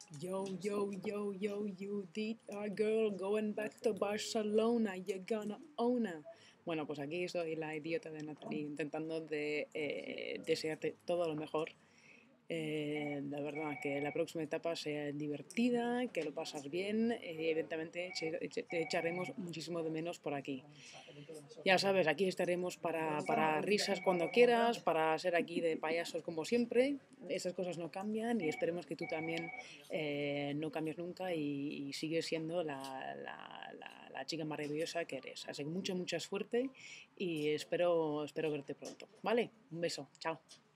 Yo, you did a girl going back to Barcelona, you're gonna own her. Bueno, pues aquí soy la idiota de Natalie intentando desearte todo lo mejor. La verdad, que la próxima etapa sea divertida, que lo pasas bien. Evidentemente te echaremos muchísimo de menos por aquí. Ya sabes, aquí estaremos para risas cuando quieras, para ser aquí de payasos como siempre. Esas cosas no cambian y esperemos que tú también no cambies nunca y sigues siendo la chica maravillosa que eres. Así que mucha suerte y espero verte pronto. ¿Vale? Un beso. Chao.